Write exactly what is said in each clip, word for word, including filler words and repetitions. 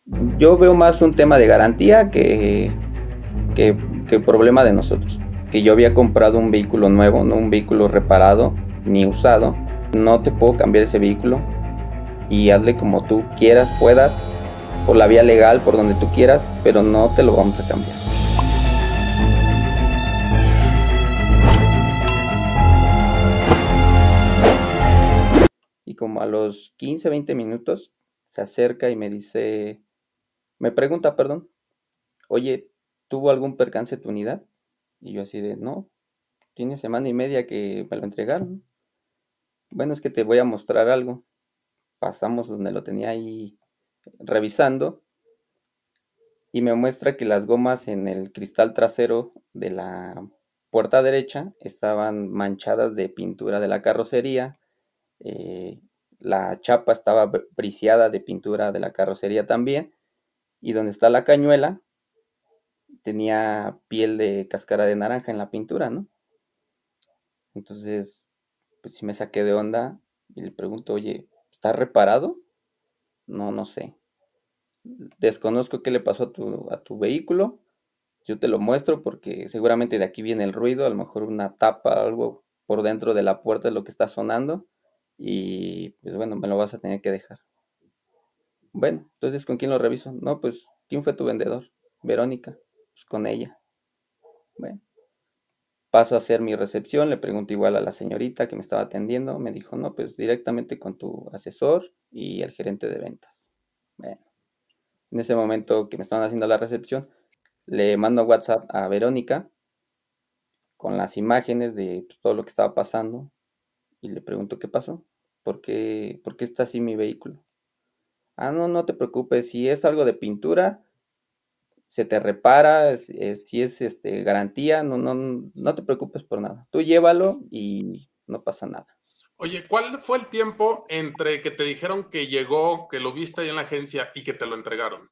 Yo veo más un tema de garantía que, que, que problema de nosotros. Que yo había comprado un vehículo nuevo, no un vehículo reparado ni usado. No te puedo cambiar ese vehículo y hazle como tú quieras, puedas, por la vía legal, por donde tú quieras, pero no te lo vamos a cambiar. Y como a los quince, veinte minutos se acerca y me dice, me pregunta, perdón, oye, ¿tuvo algún percance tu unidad? Y yo así de, no, tiene semana y media que me lo entregaron. Bueno, es que te voy a mostrar algo. Pasamos donde lo tenía ahí revisando y me muestra que las gomas en el cristal trasero de la puerta derecha estaban manchadas de pintura de la carrocería. eh, la chapa estaba briseada de pintura de la carrocería también. Y donde está la cañuela tenía piel de cáscara de naranja en la pintura, ¿no? Entonces, pues sí me saqué de onda y le pregunto, oye, ¿está reparado? No, no sé. Desconozco qué le pasó a tu, a tu vehículo. Yo te lo muestro porque seguramente de aquí viene el ruido, a lo mejor una tapa, algo por dentro de la puerta es lo que está sonando. Y pues bueno, me lo vas a tener que dejar. Bueno, entonces ¿con quién lo reviso? No, pues, ¿quién fue tu vendedor? Verónica. Pues con ella. Bueno, paso a hacer mi recepción, le pregunto igual a la señorita que me estaba atendiendo, me dijo, no, pues directamente con tu asesor y el gerente de ventas. Bueno, en ese momento que me estaban haciendo la recepción, le mando WhatsApp a Verónica con las imágenes de pues, todo lo que estaba pasando y le pregunto qué pasó, ¿por qué, por qué está así mi vehículo? Ah, no, no te preocupes, si es algo de pintura, se te repara, es- es- si es este, garantía, no, no, no te preocupes por nada. Tú llévalo y no pasa nada. Oye, ¿cuál fue el tiempo entre que te dijeron que llegó, que lo viste ahí en la agencia y que te lo entregaron?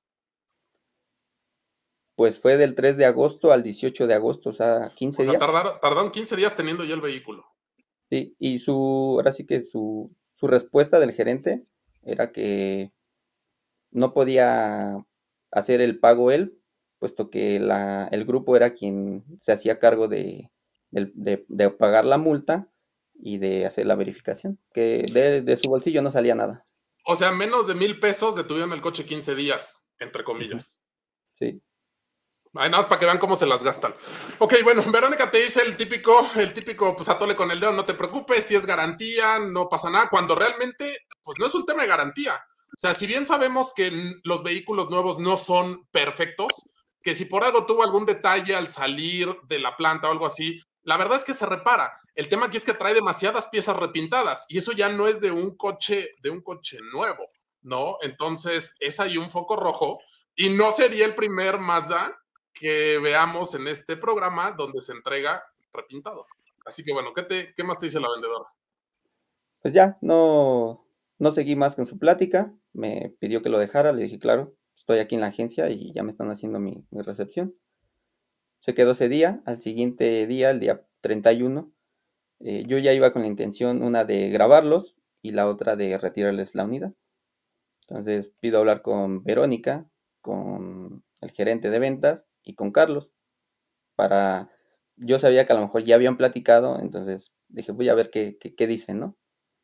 Pues fue del tres de agosto al dieciocho de agosto, o sea, O quince sea, días. tardaron, tardaron quince días teniendo ya el vehículo. Sí, y su, ahora sí que su, su respuesta del gerente era que no podía hacer el pago él, puesto que la, el grupo era quien se hacía cargo de, del- de- de pagar la multa y de hacer la verificación, que de, de su bolsillo no salía nada. O sea, menos de mil pesos detuvieron el coche quince días, entre Ujú. comillas. Sí, Ay, nada más para que vean cómo se las gastan. Ok, bueno, Verónica te dice el típico, el típico, pues atole con el dedo, no te preocupes, si es garantía, no pasa nada, cuando realmente, pues no es un tema de garantía. O sea, si bien sabemos que los vehículos nuevos no son perfectos, que si por algo tuvo algún detalle al salir de la planta o algo así, la verdad es que se repara. El tema aquí es que trae demasiadas piezas repintadas y eso ya no es de un coche, de un coche nuevo, ¿no? Entonces es ahí un foco rojo y no sería el primer Mazda que veamos en este programa donde se entrega repintado. Así que bueno, ¿qué, te, qué más te dice la vendedora? pues ya, no, no seguí más con su plática, me pidió que lo dejara, le dije, claro, estoy aquí en la agencia y ya me están haciendo mi, mi recepción. Se quedó ese día, al siguiente día, el día treinta y uno, eh, yo ya iba con la intención, una de grabarlos y la otra de retirarles la unidad. Entonces pido hablar con Verónica, con el gerente de ventas y con Carlos para... Yo sabía que a lo mejor ya habían platicado, entonces dije, voy a ver qué, qué, qué dicen, ¿no?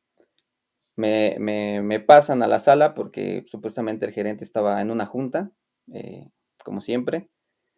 Me, me, me pasan a la sala porque supuestamente el gerente estaba en una junta, eh, como siempre,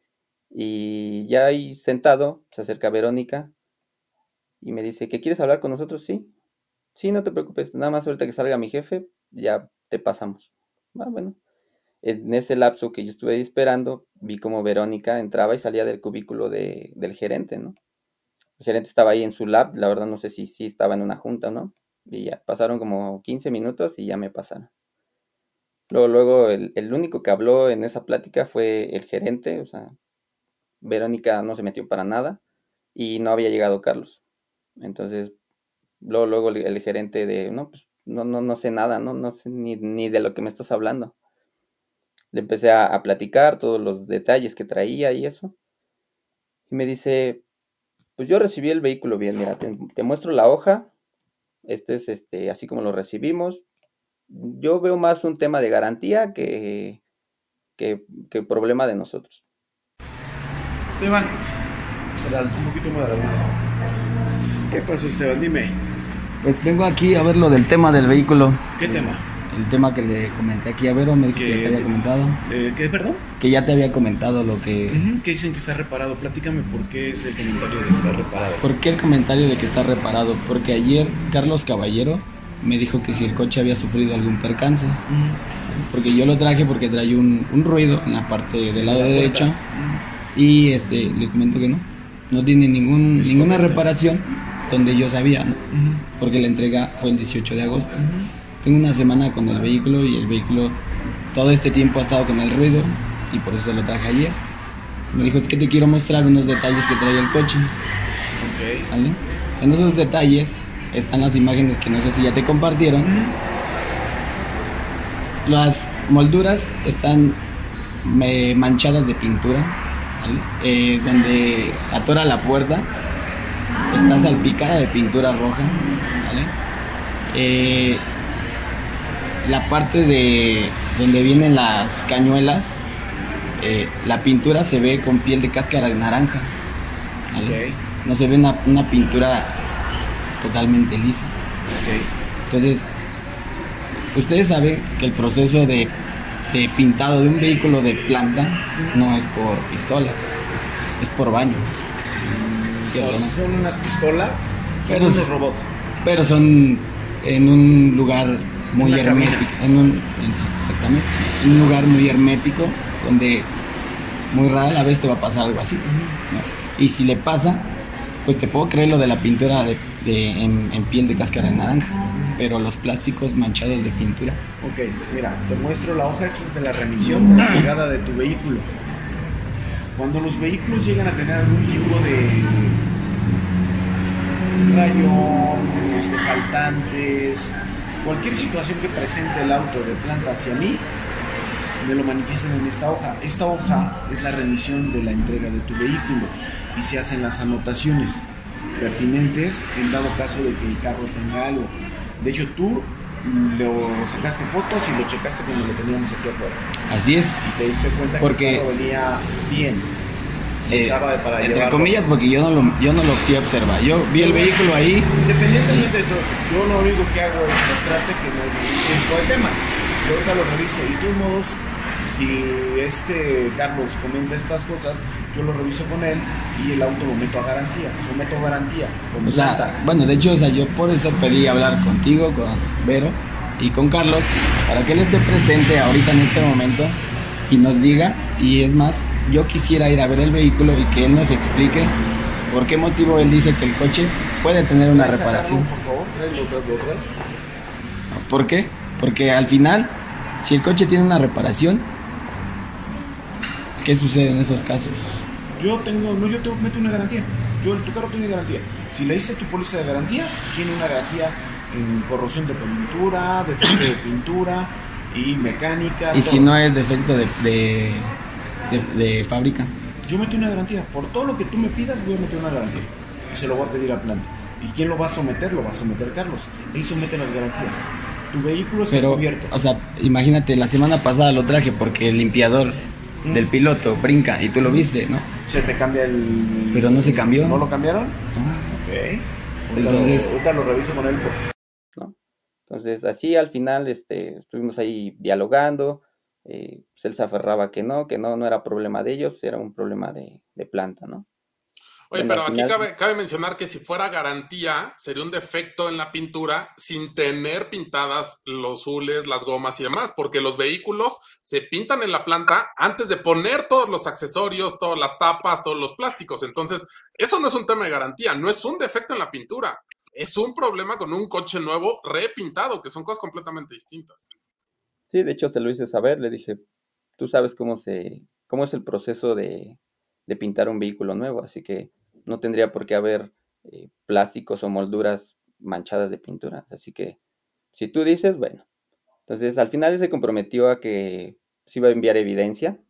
y ya ahí sentado se acerca Verónica y me dice, ¿qué quieres hablar con nosotros? Sí, sí, no te preocupes, nada más ahorita que salga mi jefe, ya te pasamos. Ah, bueno, en ese lapso que yo estuve ahí esperando, vi como Verónica entraba y salía del cubículo de, del gerente, ¿no? El gerente estaba ahí en su lab, la verdad no sé si, si estaba en una junta o no, y ya pasaron como quince minutos y ya me pasaron. Luego, luego el, el único que habló en esa plática fue el gerente, o sea, Verónica no se metió para nada y no había llegado Carlos. Entonces, luego, luego el, el gerente de, no, pues no, no, no sé nada, no, no sé ni, ni de lo que me estás hablando. Le empecé a, a platicar todos los detalles que traía y eso. Y me dice, pues yo recibí el vehículo bien, mira, te, te muestro la hoja, este es este, así como lo recibimos. Yo veo más un tema de garantía que, que, que problema de nosotros. Esteban, un poquito más adelante. ¿Qué pasó, Esteban? Dime. Pues vengo aquí a ver lo del tema del vehículo. ¿Qué el, tema? El tema que le comenté aquí a Vero, me dijo que ya te había comentado. Eh, ¿Qué, perdón? Que ya te había comentado lo que... Uh-huh, que dicen que está reparado. Platícame por qué es el comentario de que está reparado. ¿Por qué el comentario de que está reparado? Porque ayer Carlos Caballero me dijo que si el coche había sufrido algún percance. Uh-huh. Porque yo lo traje porque trae un, un ruido en la parte del lado derecho. Uh-huh. Y este le comento que no. No tiene ningún, ninguna correcto. reparación donde yo sabía, ¿no? Uh-huh. Porque la entrega fue el dieciocho de agosto. Uh-huh. Tengo una semana con el vehículo y el vehículo todo este tiempo ha estado con el ruido y por eso lo traje ayer. Me dijo, es que te quiero mostrar unos detalles que trae el coche. Okay. ¿Vale? En esos detalles están las imágenes que no sé si ya te compartieron. Uh-huh. Las molduras están me, manchadas de pintura, ¿vale? Eh, donde atora la puerta está salpicada de pintura roja, ¿vale? Eh, la parte de donde vienen las cañuelas, eh, la pintura se ve con piel de cáscara de naranja, ¿vale? Okay. No se ve una, una pintura totalmente lisa. Okay. Entonces, ustedes saben que el proceso de, de pintado de un vehículo de planta no es por pistolas, es por baño. ¿Cierto, no? Son unas pistolas, son pero, unos robots. Pero son en un lugar muy una hermético, en un, en, exactamente, en un lugar muy hermético donde muy rara la vez te va a pasar algo así, ¿no? Y si le pasa, pues te puedo creer lo de la pintura de, de, en, en piel de cáscara de naranja, pero los plásticos manchados de pintura. Ok, mira, te muestro la hoja, esta es de la remisión de la pegada de tu vehículo. Cuando los vehículos llegan a tener algún tipo de rayón, este, faltantes, cualquier situación que presente el auto de planta hacia mí, me lo manifiestan en esta hoja. Esta hoja es la remisión de la entrega de tu vehículo y se hacen las anotaciones pertinentes en dado caso de que el carro tenga algo. De hecho, tú lo sacaste fotos y lo checaste cuando lo teníamos aquí afuera. Así es. Y te diste cuenta porque que el carro venía bien. Eh, para entre llevarlo. Comillas, porque yo no, lo, yo no lo fui a observar. Yo vi el vehículo ahí. Independientemente de todo eso, yo lo único que hago es mostrarte que no hay tiempo de tema. Yo ahorita lo reviso y de todos modos, si este Carlos comenta estas cosas, yo lo reviso con él y el auto lo meto a garantía, someto a garantía. O sea, planta. Bueno, de hecho, o sea, yo por eso pedí hablar contigo, con Vero y con Carlos, para que él esté presente ahorita en este momento y nos diga, y es más, yo quisiera ir a ver el vehículo y que él nos explique por qué motivo él dice que el coche puede tener una reparación. Por favor, tráelo, tráelo, tráelo. ¿Por qué? Porque al final, si el coche tiene una reparación, ¿qué sucede en esos casos? Yo tengo, no, yo te meto una garantía. Yo, tu carro tiene garantía. Si le hice tu póliza de garantía, tiene una garantía en corrosión de pintura, defecto de pintura y mecánica. ¿Y todo. Si no es defecto de, de, de, de fábrica? Yo meto una garantía. Por todo lo que tú me pidas, voy a meter una garantía. Y se lo voy a pedir a planta. ¿Y quién lo va a someter? Lo va a someter Carlos. Él somete las garantías. Tu vehículo está Pero, cubierto. O sea, imagínate, la semana pasada lo traje porque el limpiador ¿Mm? del piloto brinca y tú lo viste, ¿no? Se te cambia el... Pero no se cambió. ¿No lo cambiaron? Ah. Ok. Entonces... Ahorita lo reviso con él. ¿No? Entonces, así al final este, estuvimos ahí dialogando. Eh, pues él se aferraba que no, que no, no era problema de ellos, era un problema de, de planta, ¿no? Oye, bueno, pero aquí final... cabe, cabe mencionar que si fuera garantía, sería un defecto en la pintura sin tener pintadas los hules, las gomas y demás, porque los vehículos se pintan en la planta antes de poner todos los accesorios, todas las tapas, todos los plásticos. Entonces, eso no es un tema de garantía, no es un defecto en la pintura, es un problema con un coche nuevo repintado, que son cosas completamente distintas. Sí, de hecho se lo hice saber, le dije, tú sabes cómo se, cómo es el proceso de, de pintar un vehículo nuevo, así que no tendría por qué haber eh, plásticos o molduras manchadas de pintura. Así que, si tú dices, bueno. Entonces, al final él se comprometió a que se iba a enviar evidencia,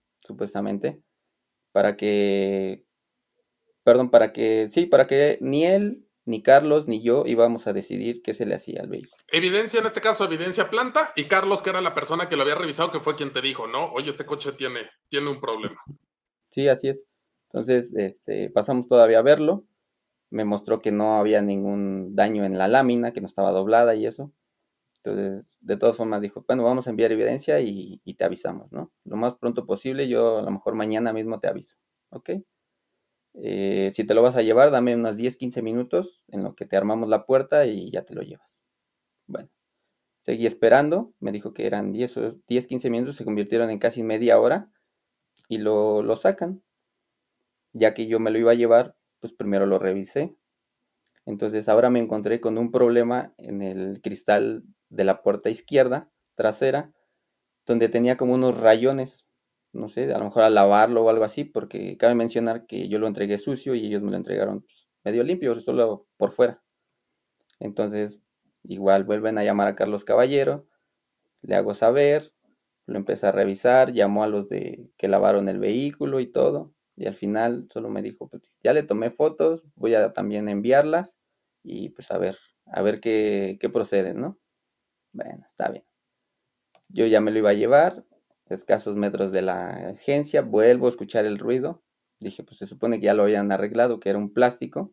supuestamente, para que, perdón, para que, sí, para que ni él ni Carlos ni yo íbamos a decidir qué se le hacía al vehículo. Evidencia, en este caso, evidencia planta, y Carlos, que era la persona que lo había revisado, que fue quien te dijo, ¿no? Oye, este coche tiene, tiene un problema. Sí, así es. Entonces, este, pasamos todavía a verlo. Me mostró que no había ningún daño en la lámina, que no estaba doblada y eso. Entonces, de todas formas dijo, bueno, vamos a enviar evidencia y, y te avisamos, ¿no? Lo más pronto posible, yo a lo mejor mañana mismo te aviso, ¿ok? Eh, si te lo vas a llevar, dame unos diez, quince minutos en lo que te armamos la puerta y ya te lo llevas. Bueno, seguí esperando, me dijo que eran diez, quince minutos, se convirtieron en casi media hora y lo, lo sacan. Ya que yo me lo iba a llevar, pues primero lo revisé. Entonces ahora me encontré con un problema en el cristal de la puerta izquierda, trasera, donde tenía como unos rayones. No sé, a lo mejor al lavarlo o algo así, porque cabe mencionar que yo lo entregué sucio y ellos me lo entregaron pues, medio limpio, solo por fuera. Entonces, igual vuelven a llamar a Carlos Caballero, le hago saber, lo empecé a revisar, llamó a los de que lavaron el vehículo y todo, y al final solo me dijo, pues ya le tomé fotos, voy a también enviarlas, y pues a ver, a ver qué, qué procede, ¿no? Bueno, está bien. Yo ya me lo iba a llevar, escasos metros de la agencia, vuelvo a escuchar el ruido. Dije, pues se supone que ya lo habían arreglado, que era un plástico.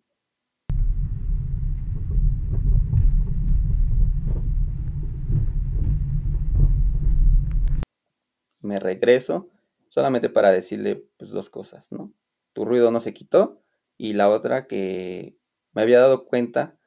Me regreso, solamente para decirle pues dos cosas, ¿no? Tu ruido no se quitó, y la otra que me había dado cuenta,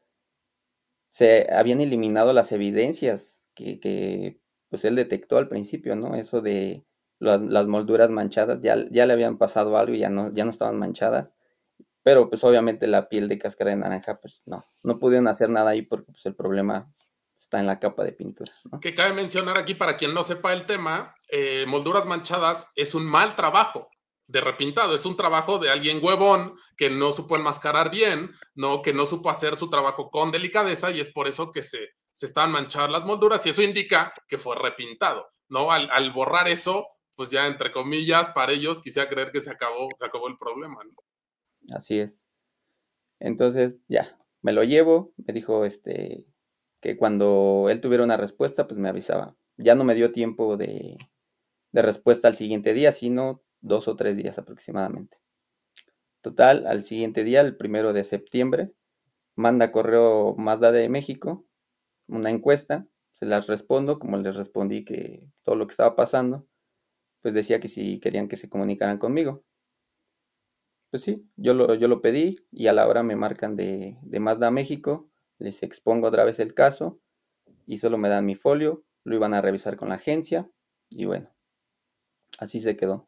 se habían eliminado las evidencias que, que pues él detectó al principio, ¿no? Eso de las, las molduras manchadas, ya, ya le habían pasado algo y ya no, ya no estaban manchadas, pero pues obviamente la piel de cáscara de naranja, pues no, no pudieron hacer nada ahí porque pues el problema está en la capa de pintura, ¿no? Que cabe mencionar aquí, para quien no sepa el tema, eh, molduras manchadas es un mal trabajo de repintado, es un trabajo de alguien huevón que no supo enmascarar bien, ¿no? Que no supo hacer su trabajo con delicadeza, y es por eso que se, se estaban manchadas las molduras, y eso indica que fue repintado, ¿no? Al, al borrar eso, pues ya entre comillas, para ellos quisiera creer que se acabó, se acabó el problema, ¿no? Así es. Entonces ya, me lo llevo, me dijo este que cuando él tuviera una respuesta, pues me avisaba. Ya no me dio tiempo de, de respuesta al siguiente día, sino dos o tres días aproximadamente. Total, al siguiente día, el primero de septiembre, manda correo Mazda de México, una encuesta, se las respondo, como les respondí que todo lo que estaba pasando, pues decía que si querían que se comunicaran conmigo. Pues sí, yo lo, yo lo pedí y a la hora me marcan de, de Mazda México, les expongo otra vez el caso y solo me dan mi folio, lo iban a revisar con la agencia y bueno, así se quedó.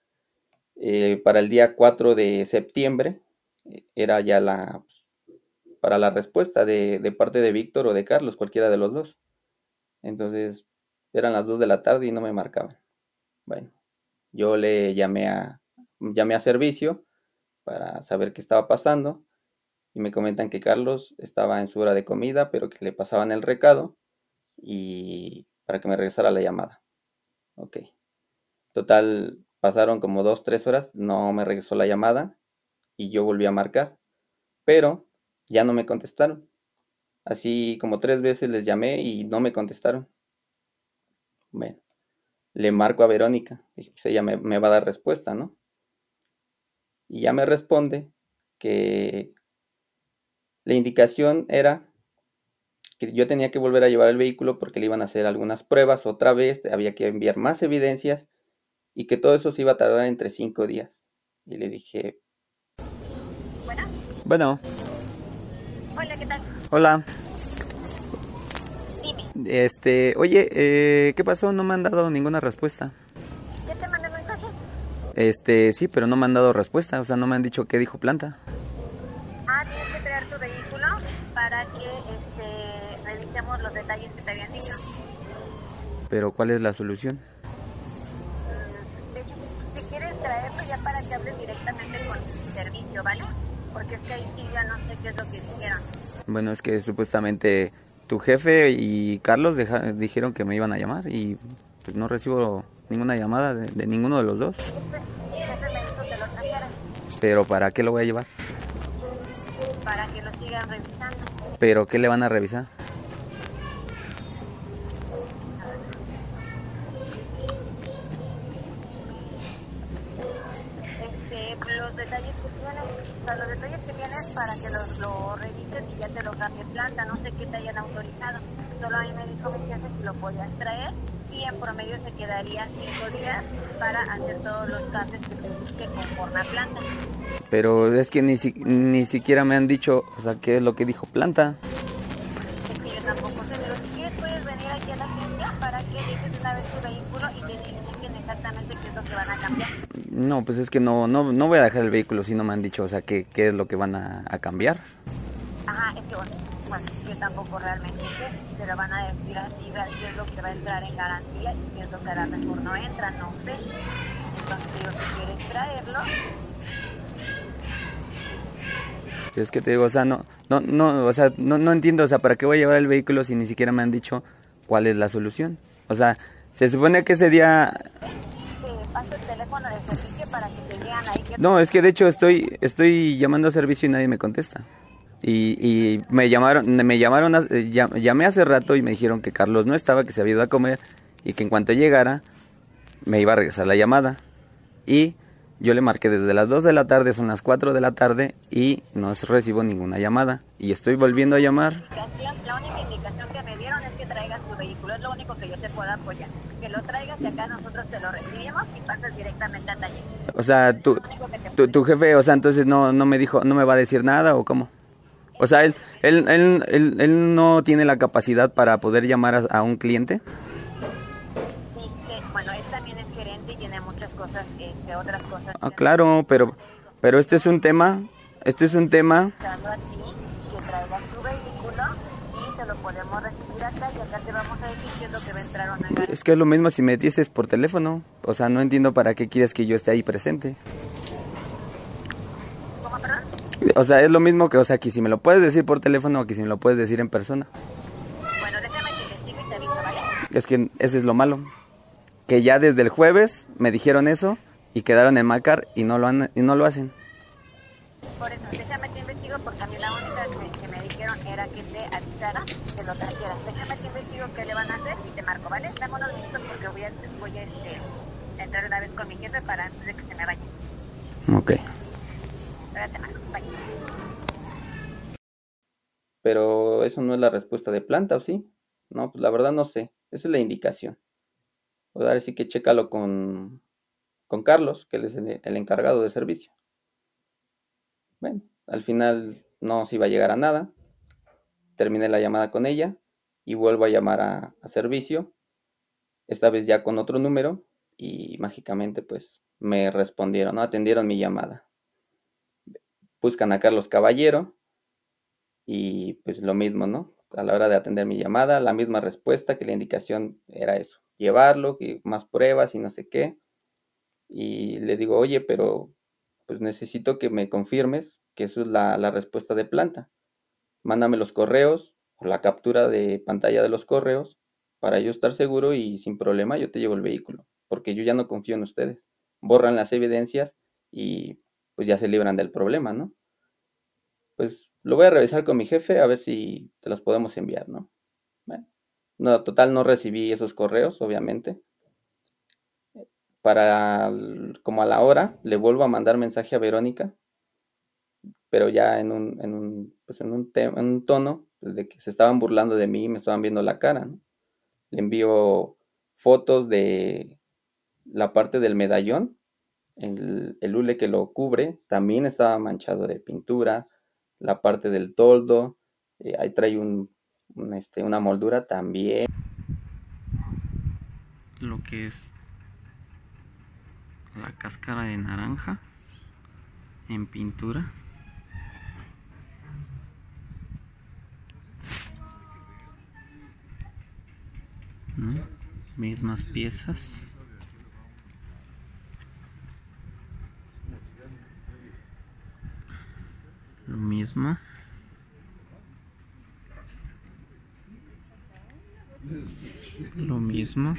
Eh, para el día cuatro de septiembre eh, era ya la, para la respuesta de, de parte de Víctor o de Carlos, cualquiera de los dos. Entonces eran las dos de la tarde y no me marcaban. Bueno, yo le llamé a, llamé a servicio para saber qué estaba pasando y me comentan que Carlos estaba en su hora de comida, pero que le pasaban el recado y para que me regresara la llamada. Ok. Total, pasaron como dos, tres horas, no me regresó la llamada y yo volví a marcar, pero ya no me contestaron. Así como tres veces les llamé y no me contestaron. Bueno, le marco a Verónica, dije, pues ella me, me va a dar respuesta, ¿no? Y ya me responde que la indicación era que yo tenía que volver a llevar el vehículo porque le iban a hacer algunas pruebas otra vez, había que enviar más evidencias y que todo eso se iba a tardar entre cinco días. Y le dije... Bueno. Bueno. Hola, ¿qué tal? Hola. Dime. Este, oye, eh, ¿qué pasó? No me han dado ninguna respuesta. ¿Ya te mandé mensaje? Este, sí, pero no me han dado respuesta, o sea, no me han dicho qué dijo planta. Ah, tienes que traer tu vehículo para que este, revisemos los detalles que te habían dicho. Pero ¿cuál es la solución? De hecho, si quieres traerlo ya para que hables directamente con el servicio, ¿vale? Porque es que ahí sí ya no sé qué es lo que dijeron. Bueno, es que supuestamente tu jefe y Carlos deja, dijeron que me iban a llamar y pues no recibo ninguna llamada de, de ninguno de los dos. Mi jefe me dijo que lo trajeras. Pero ¿para qué lo voy a llevar? Para que lo sigan revisando. ¿Pero qué le van a revisar? Este, los detalles que tienes, o sea, los detalles que tienes para que los, lo revises y ya te lo cambie planta, no sé qué te hayan autorizado. Solo a mí me dijo mi jefe si lo podías traer y en promedio se quedaría cinco días para hacer todos los cambios que te busque conforme a planta. Pero es que ni, si, ni siquiera me han dicho, o sea, qué es lo que dijo planta. Es que yo tampoco sé, pero si quieres puedes venir aquí a la agencia para que dejes una vez tu vehículo y te indiquen exactamente qué es lo que van a cambiar. No, pues es que no, no, no voy a dejar el vehículo si no me han dicho, o sea, qué, qué es lo que van a, a cambiar. Ajá, es que bueno, bueno, yo tampoco realmente sé, te lo van a decir así, qué es lo que va a entrar en garantía y qué es lo que a lo mejor no entra, no sé. Entonces digo, si quieres traerlo... Es que te digo, o sea, no, no, no, o sea, no, no entiendo, o sea, ¿para qué voy a llevar el vehículo si ni siquiera me han dicho cuál es la solución? O sea, se supone que ese día... Te paso el teléfono de servicio para que te digan ahí que... No, es que de hecho estoy, estoy llamando a servicio y nadie me contesta. Y, y me llamaron, me llamaron, a, llamé hace rato y me dijeron que Carlos no estaba, que se había ido a comer y que en cuanto llegara me iba a regresar la llamada. Y yo le marqué desde las dos de la tarde, son las cuatro de la tarde y no recibo ninguna llamada. Y estoy volviendo a llamar. La única indicación que me dieron es que traigas tu vehículo, es lo único que yo te puedo apoyar. Que lo traigas y acá nosotros te lo recibimos y pasas directamente al taller. O sea, tu, tu, tu jefe, o sea, entonces no, no me dijo, no me va a decir nada o cómo. O sea, él, él, él, él, él no tiene la capacidad para poder llamar a, a un cliente. Sí, que, bueno, él también es gerente y tiene muchas cosas, este, otras cosas. Ah, claro, pero, pero este es un tema, este es un tema. A ti, que traigas tu vehículo y te lo podemos recibir acá y acá te vamos a decir qué es lo que va a entrar o no. Es que es lo mismo si me dices por teléfono. O sea, no entiendo para qué quieres que yo esté ahí presente. ¿Cómo, perdón? O sea, es lo mismo que, o sea, que si me lo puedes decir por teléfono o que si me lo puedes decir en persona. Bueno, déjame que investigue y te aviso, ¿vale? Es que ese es lo malo. Que ya desde el jueves me dijeron eso y quedaron en marcar y no lo han, y no lo hacen. Por eso, déjame que investigo porque a mí la única que, que me dijeron era que te avisara que lo trajeras. Déjame que investigo qué le van a hacer y te marco, ¿vale? Dame unos minutos porque voy a, voy a este, entrar una vez con mi jefe para antes de que se me vaya. Ok. Ahora te marco, bye. Pero eso no es la respuesta de planta, ¿o sí? No, pues la verdad no sé. Esa es la indicación. O sea, sí que chécalo con, con Carlos, que él es el, el encargado de servicio. Bueno, al final no se iba a llegar a nada. Terminé la llamada con ella y vuelvo a llamar a, a servicio, esta vez ya con otro número y mágicamente pues me respondieron, ¿no? Atendieron mi llamada. Buscan a Carlos Caballero y pues lo mismo, ¿no? A la hora de atender mi llamada, la misma respuesta, que la indicación era eso, llevarlo, que más pruebas y no sé qué. Y le digo, oye, pero pues necesito que me confirmes que eso es la, la respuesta de planta. Mándame los correos o la captura de pantalla de los correos para yo estar seguro y sin problema yo te llevo el vehículo, porque yo ya no confío en ustedes. Borran las evidencias y pues ya se libran del problema, ¿no? Pues lo voy a revisar con mi jefe a ver si te los podemos enviar, ¿no? Bueno, no, total no recibí esos correos, obviamente. Para como a la hora le vuelvo a mandar mensaje a Verónica, pero ya en un, en un, pues en un, en un tono pues, de que se estaban burlando de mí y me estaban viendo la cara, ¿no? Le envío fotos de la parte del medallón, el, el hule que lo cubre también estaba manchado de pintura, la parte del toldo, eh, ahí trae un, un, este, una moldura también. Lo que es la cáscara de naranja en pintura. ¿No? Mismas piezas. Lo mismo. Lo mismo.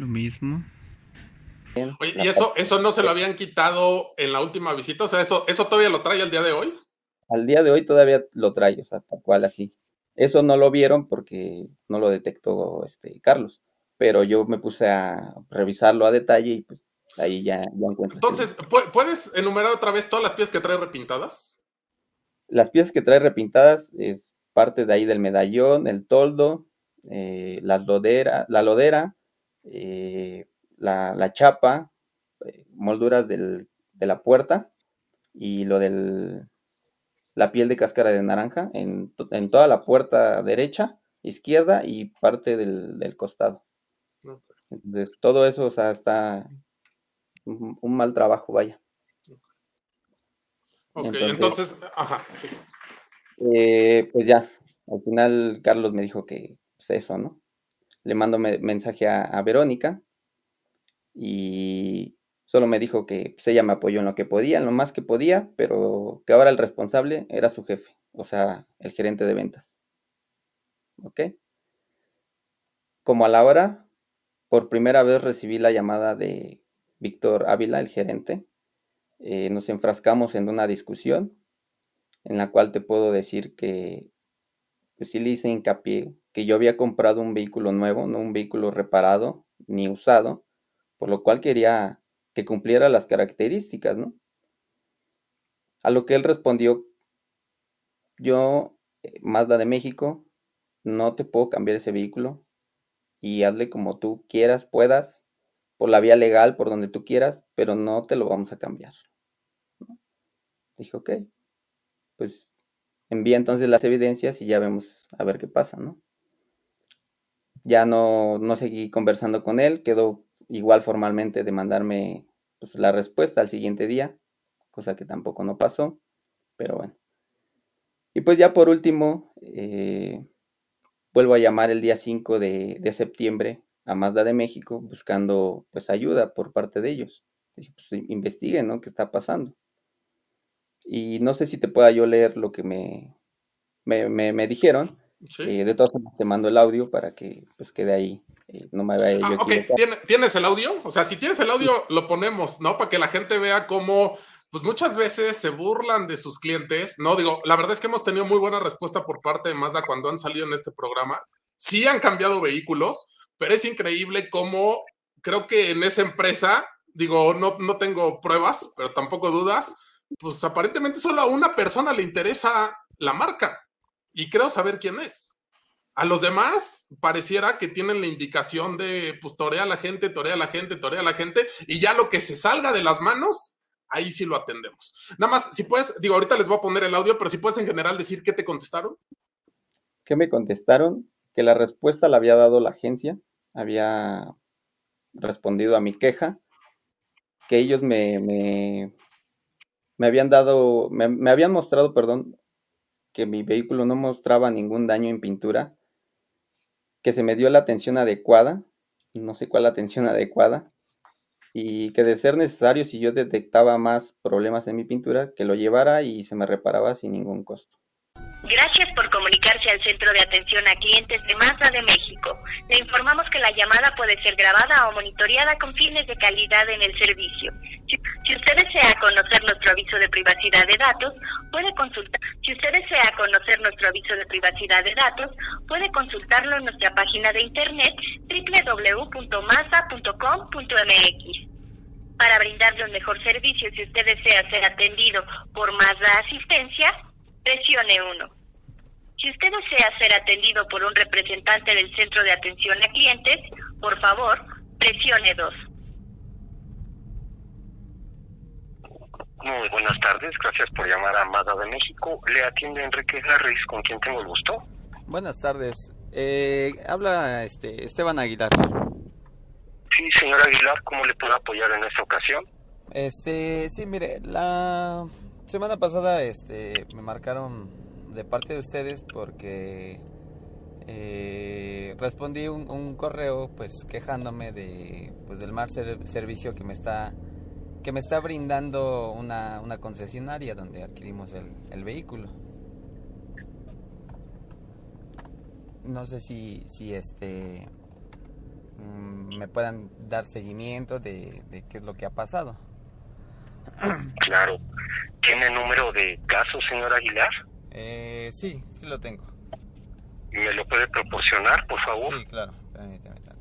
lo mismo. Oye, ¿y eso, eso no se lo habían quitado en la última visita? O sea, ¿eso, eso todavía lo trae al día de hoy? Al día de hoy todavía lo trae, o sea, tal cual así. Eso no lo vieron porque no lo detectó este Carlos, pero yo me puse a revisarlo a detalle y pues ahí ya, ya encuentro. Entonces, ¿puedes enumerar otra vez todas las piezas que trae repintadas? Las piezas que trae repintadas es parte de ahí del medallón, el toldo, eh, las lodera, la lodera, eh, la, la chapa, eh, molduras del, de la puerta y lo del la piel de cáscara de naranja en, en toda la puerta derecha, izquierda y parte del, del costado. Okay. Entonces todo eso, o sea, está un, un mal trabajo, vaya. Ok, entonces, entonces ajá, sí. Eh, pues ya, al final Carlos me dijo que pues eso, ¿no? Le mando me, mensaje a, a Verónica y solo me dijo que pues, ella me apoyó en lo que podía, en lo más que podía, pero que ahora el responsable era su jefe, o sea, el gerente de ventas. ¿Ok? Como a la hora, por primera vez recibí la llamada de Víctor Ávila, el gerente. Eh, nos enfrascamos en una discusión en la cual te puedo decir que pues sí le hice hincapié que yo había comprado un vehículo nuevo, no un vehículo reparado ni usado, por lo cual quería que cumpliera las características, ¿no? A lo que él respondió, yo, eh, Mazda de México, no te puedo cambiar ese vehículo y hazle como tú quieras, puedas, por la vía legal, por donde tú quieras, pero no te lo vamos a cambiar, ¿no? Dije, ok, pues envía entonces las evidencias y ya vemos a ver qué pasa, ¿no? Ya no, no seguí conversando con él, quedó igual formalmente de mandarme pues, la respuesta al siguiente día, cosa que tampoco no pasó, pero bueno. Y pues ya por último, eh, vuelvo a llamar el día cinco de, de septiembre a Mazda de México buscando pues ayuda por parte de ellos. Dije, pues investiguen, ¿no? ¿Qué está pasando? Y no sé si te pueda yo leer lo que me, me, me, me dijeron. Sí. Eh, de todas formas te mando el audio para que pues quede ahí. Eh, no me vaya ah, yo ok, ¿tienes el audio? O sea, si tienes el audio, sí, lo ponemos, ¿no? Para que la gente vea cómo, pues muchas veces se burlan de sus clientes, ¿no? Digo, la verdad es que hemos tenido muy buena respuesta por parte de Mazda cuando han salido en este programa. Sí han cambiado vehículos, pero es increíble cómo creo que en esa empresa, digo, no, no tengo pruebas, pero tampoco dudas, pues aparentemente solo a una persona le interesa la marca y creo saber quién es. A los demás pareciera que tienen la indicación de, pues, torea a la gente, torea a la gente, torea a la gente, y ya lo que se salga de las manos, ahí sí lo atendemos. Nada más, si puedes, digo, ahorita les voy a poner el audio, pero si puedes en general decir qué te contestaron. ¿Qué me contestaron? Que la respuesta la había dado la agencia, había respondido a mi queja, que ellos me, me, me habían dado, me, me habían mostrado, perdón, que mi vehículo no mostraba ningún daño en pintura, que se me dio la atención adecuada, no sé cuál la atención adecuada, y que de ser necesario, si yo detectaba más problemas en mi pintura, que lo llevara y se me reparaba sin ningún costo. Gracias por comunicarse al Centro de Atención a Clientes de Mazda de México. Le informamos que la llamada puede ser grabada o monitoreada con fines de calidad en el servicio. Si, si usted desea conocer nuestro aviso de privacidad de datos, puede consultar. Si usted desea conocer nuestro aviso de privacidad de datos, puede consultarlo en nuestra página de internet doble u doble u doble u punto mazda punto com punto m x. Para brindarle un mejor servicio, si usted desea ser atendido por Mazda Asistencia, presione uno. Si usted desea ser atendido por un representante del Centro de Atención a Clientes, por favor, presione dos. Muy buenas tardes, gracias por llamar a Mazda de México. Le atiende Enrique Harris, ¿con quién tengo el gusto? Buenas tardes, eh, habla este Esteban Aguilar. Sí, señor Aguilar, ¿cómo le puedo apoyar en esta ocasión? Este, sí, mire, la semana pasada este me marcaron de parte de ustedes porque eh, respondí un, un correo pues quejándome de pues del mal ser, servicio que me está que me está brindando una, una concesionaria donde adquirimos el, el vehículo. No sé si si este mm, me puedan dar seguimiento de, de qué es lo que ha pasado. Claro. ¿Tiene número de caso, señor Aguilar? Eh, sí, sí lo tengo. ¿Me lo puede proporcionar, por favor? Sí, claro. Permíteme tantito.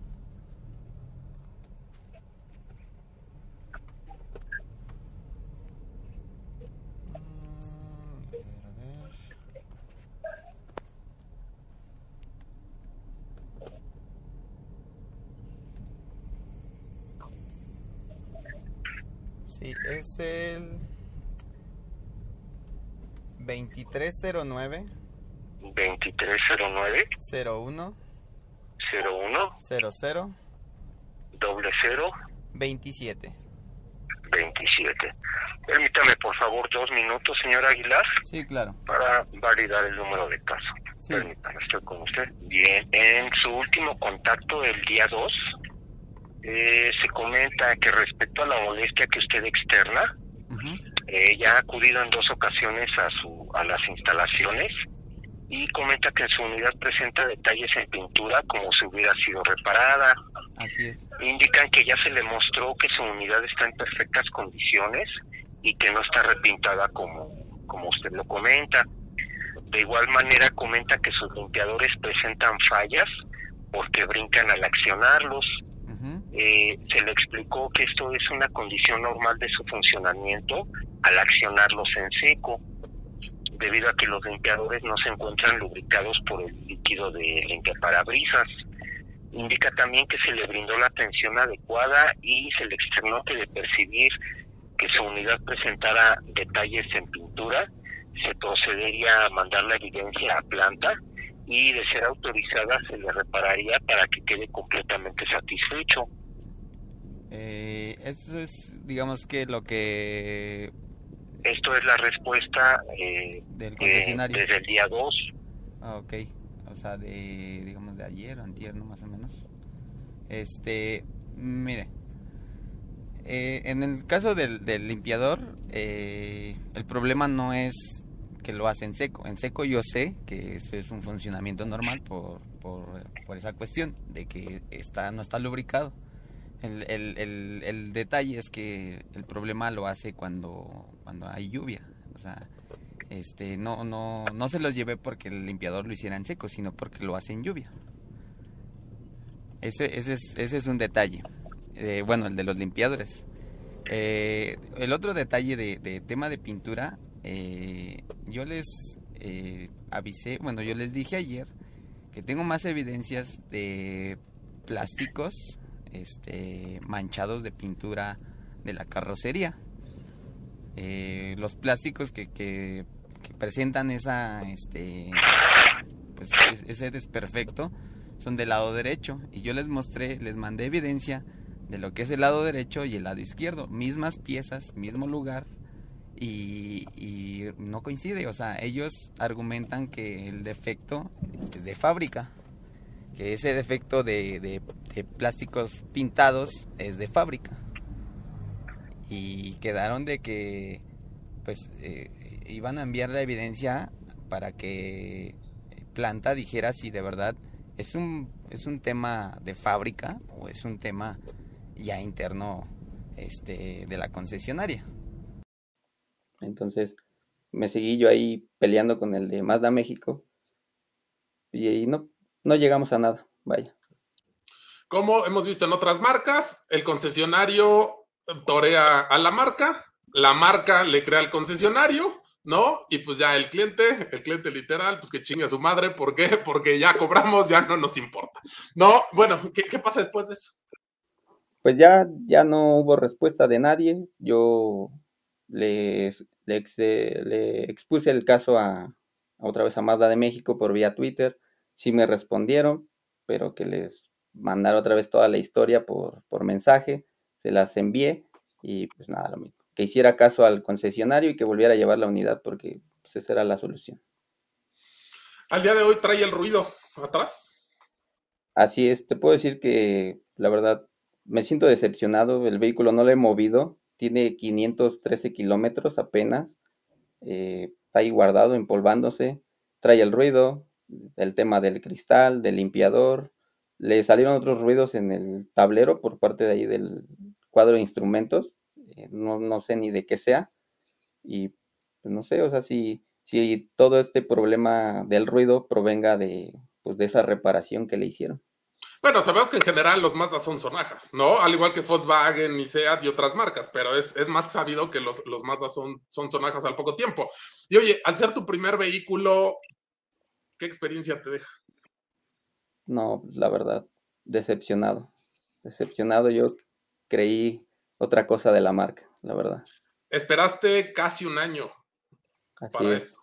Mm, a ver, a ver. Sí, es el veintitrés cero nueve veintitrés cero nueve cero uno cero uno cero cero doble cero veintisiete. veintisiete. Permítame, por favor, dos minutos, señor Aguilar, Sí, claro. para validar el número de caso. Sí. Permítame, estoy con usted. Bien, en su último contacto del día dos, eh, se comenta que respecto a la molestia que usted externa, Ujú. eh, ya ha acudido en dos ocasiones a, su, a las instalaciones y comenta que en su unidad presenta detalles en pintura como si hubiera sido reparada. Así es. Indican que ya se le mostró que su unidad está en perfectas condiciones y que no está repintada como, como usted lo comenta. De igual manera comenta que sus limpiadores presentan fallas porque brincan al accionarlos. Ujú. Eh, se le explicó que esto es una condición normal de su funcionamiento al accionarlos en seco, debido a que los limpiadores no se encuentran lubricados por el líquido de limpiaparabrisas. Indica también que se le brindó la atención adecuada y se le externó que de percibir que su unidad presentara detalles en pintura, se procedería a mandar la evidencia a planta y de ser autorizada se le repararía para que quede completamente satisfecho. Eh, eso es, digamos que lo que Esto es la respuesta eh, del de- concesionario. desde el día dos. Ah, ok. O sea, de, digamos, de ayer, antier, ¿no? Más o menos. Este, mire. Eh, en el caso del, del limpiador, eh, el problema no es que lo hace en seco. En seco yo sé que eso es un funcionamiento normal por, por, por esa cuestión de que está no está lubricado. El, el, el, el detalle es que el problema lo hace cuando, cuando hay lluvia. O sea, este no, no, no se los llevé porque el limpiador lo hiciera en seco, sino porque lo hace en lluvia. Ese, ese, es, ese es un detalle. Eh, bueno, el de los limpiadores. Eh, el otro detalle de, de tema de pintura, eh, yo les eh, avisé, bueno, yo les dije ayer que tengo más evidencias de plásticos este, manchados de pintura de la carrocería. Eh, los plásticos que, que, que presentan esa, este, pues, ese desperfecto son del lado derecho y yo les mostré, les mandé evidencia de lo que es el lado derecho y el lado izquierdo, mismas piezas, mismo lugar y, y no coincide, o sea, ellos argumentan que el defecto es de fábrica, que ese defecto de, de, de plásticos pintados es de fábrica y quedaron de que pues eh, iban a enviar la evidencia para que planta dijera si de verdad es un es un tema de fábrica o es un tema ya interno este de la concesionaria. Entonces me seguí yo ahí peleando con el de Mazda México y, y no, no llegamos a nada, vaya. Como hemos visto en otras marcas, el concesionario torea a la marca, la marca le crea al concesionario, ¿no? Y pues ya el cliente, el cliente literal, pues que chingue a su madre, ¿por qué? Porque ya cobramos, ya no nos importa. No, bueno, ¿qué, qué pasa después de eso? Pues ya, ya no hubo respuesta de nadie. Yo les, le, ex- le expuse el caso a, a otra vez a Mazda de México por vía Twitter. Sí me respondieron, pero que les mandara otra vez toda la historia por, por mensaje. Se las envié y pues nada, lo mismo. Que hiciera caso al concesionario y que volviera a llevar la unidad porque pues, esa era la solución. Al día de hoy trae el ruido atrás. Así es, te puedo decir que la verdad me siento decepcionado. El vehículo no lo he movido, tiene quinientos trece kilómetros apenas, eh, está ahí guardado, empolvándose, trae el ruido, el tema del cristal, del limpiador, le salieron otros ruidos en el tablero por parte de ahí del cuadro de instrumentos, eh, no, no sé ni de qué sea, y pues, no sé, o sea, si, si todo este problema del ruido provenga de, pues, de esa reparación que le hicieron. Bueno, sabemos que en general los Mazda son sonajas, ¿no? Al igual que Volkswagen y Seat y otras marcas, pero es, es más sabido que los, los Mazda son, son sonajas al poco tiempo. Y oye, al ser tu primer vehículo, ¿qué experiencia te deja? No, pues, la verdad, decepcionado. Decepcionado, yo creí otra cosa de la marca, la verdad. Esperaste casi un año Así para es. esto.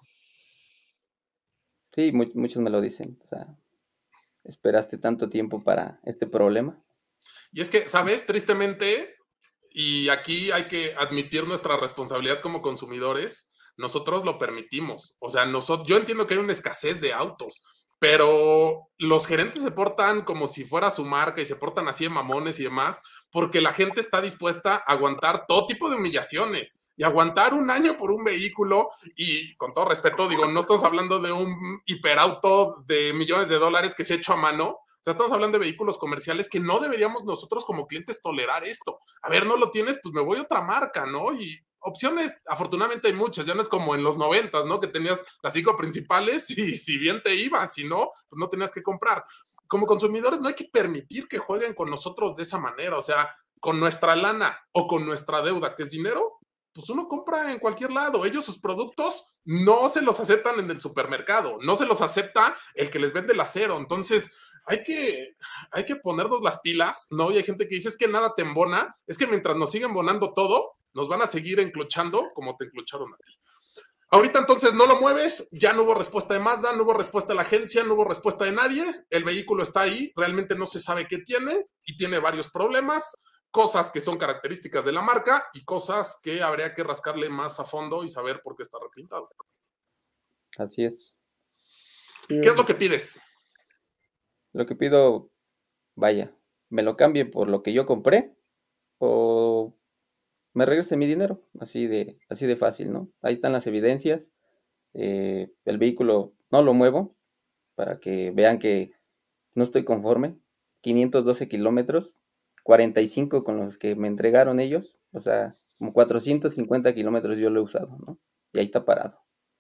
Sí, mu- muchos me lo dicen. O sea, esperaste tanto tiempo para este problema. Y es que, ¿sabes? Tristemente, y aquí hay que admitir nuestra responsabilidad como consumidores, nosotros lo permitimos. O sea, nosotros, yo entiendo que hay una escasez de autos, pero los gerentes se portan como si fuera su marca y se portan así de mamones y demás, porque la gente está dispuesta a aguantar todo tipo de humillaciones y aguantar un año por un vehículo. Y con todo respeto, digo, no estamos hablando de un hiperauto de millones de dólares que se ha hecho a mano. O sea, estamos hablando de vehículos comerciales que no deberíamos nosotros como clientes tolerar esto. A ver, no lo tienes, pues me voy a otra marca, ¿no? Y opciones, afortunadamente hay muchas, ya no es como en los noventas, ¿no? Que tenías las cinco principales y si bien te iba, si no, pues no tenías que comprar. Como consumidores no hay que permitir que jueguen con nosotros de esa manera, o sea, con nuestra lana o con nuestra deuda, que es dinero, pues uno compra en cualquier lado. Ellos sus productos no se los aceptan en el supermercado, no se los acepta el que les vende el acero, entonces hay que, hay que ponernos las pilas, ¿no? Y hay gente que dice, es que nada te embona, es que mientras nos siguen embonando todo, nos van a seguir enclochando como te enclocharon a ti. Ahorita entonces no lo mueves, ya no hubo respuesta de Mazda, no hubo respuesta de la agencia, no hubo respuesta de nadie, el vehículo está ahí, realmente no se sabe qué tiene y tiene varios problemas, cosas que son características de la marca y cosas que habría que rascarle más a fondo y saber por qué está repintado. Así es. ¿Qué es lo que pides? Lo que pido, vaya, me lo cambie por lo que yo compré o me regrese mi dinero, así de, así de fácil, ¿no? Ahí están las evidencias, eh, el vehículo no lo muevo para que vean que no estoy conforme, quinientos doce kilómetros, cuarenta y cinco con los que me entregaron ellos, o sea, como cuatrocientos cincuenta kilómetros yo lo he usado, ¿no? Y ahí está parado.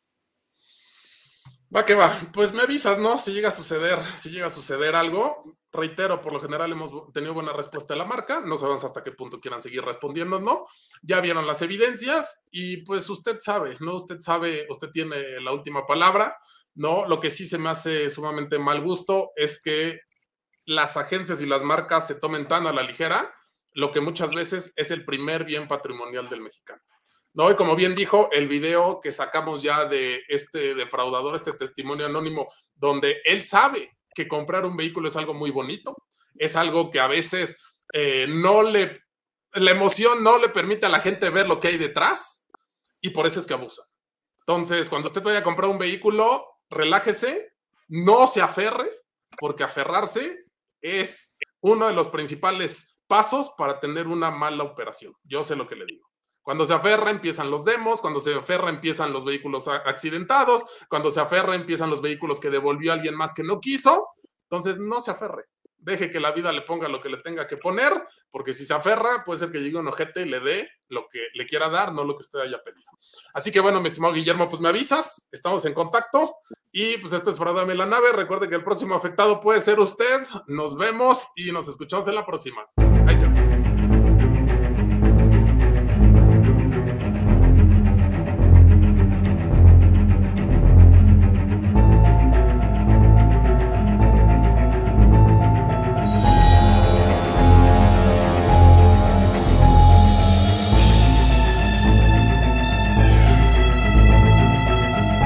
Va que va, pues me avisas, ¿no? Si llega a suceder, si llega a suceder algo, reitero, por lo general hemos tenido buena respuesta de la marca, no sabemos hasta qué punto quieran seguir respondiendo, ¿no? Ya vieron las evidencias y pues usted sabe, ¿no? Usted sabe, usted tiene la última palabra, ¿no? Lo que sí se me hace sumamente mal gusto es que las agencias y las marcas se tomen tan a la ligera lo que muchas veces es el primer bien patrimonial del mexicano. ¿No? Y como bien dijo, el video que sacamos ya de este defraudador, este testimonio anónimo, donde él sabe que comprar un vehículo es algo muy bonito, es algo que a veces eh, no le, la emoción no le permite a la gente ver lo que hay detrás y por eso es que abusa. Entonces, cuando usted vaya a comprar un vehículo, relájese, no se aferre, porque aferrarse es uno de los principales pasos para tener una mala operación. Yo sé lo que le digo. Cuando se aferra empiezan los demos, cuando se aferra empiezan los vehículos accidentados, cuando se aferra empiezan los vehículos que devolvió a alguien más que no quiso. Entonces no se aferre, deje que la vida le ponga lo que le tenga que poner, porque si se aferra puede ser que llegue un ojete y le dé lo que le quiera dar, no lo que usted haya pedido. Así que bueno, mi estimado Guillermo, pues me avisas, estamos en contacto y pues esto es Fraudame la Nave. Recuerde que el próximo afectado puede ser usted. Nos vemos y nos escuchamos en la próxima. Ahí se ve.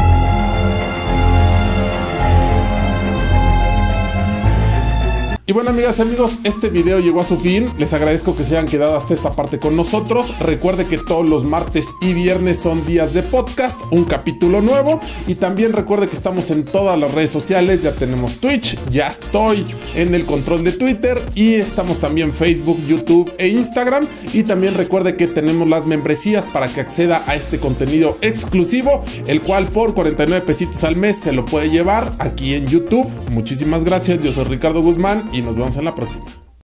Y bueno amigas y amigos, este video llegó a su fin. Les agradezco que se hayan quedado hasta esta parte con nosotros. Recuerde que todos los martes y viernes son días de podcast, un capítulo nuevo. Y también recuerde que estamos en todas las redes sociales. Ya tenemos Twitch, ya estoy en el control de Twitter y estamos también Facebook, YouTube e Instagram. Y también recuerde que tenemos las membresías para que acceda a este contenido exclusivo, el cual por cuarenta y nueve pesitos al mes se lo puede llevar aquí en YouTube. Muchísimas gracias, yo soy Ricardo Guzmán y nos vemos en la próxima.